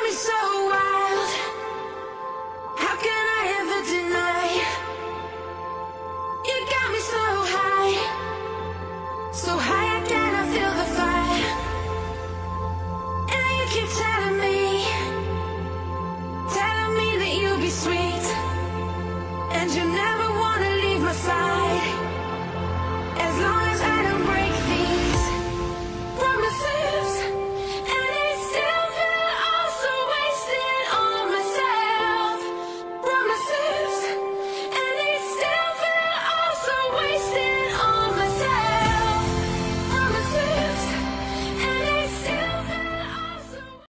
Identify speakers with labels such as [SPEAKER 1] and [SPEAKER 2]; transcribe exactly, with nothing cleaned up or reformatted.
[SPEAKER 1] me so wild. How can I ever deny? You got me so high, so high.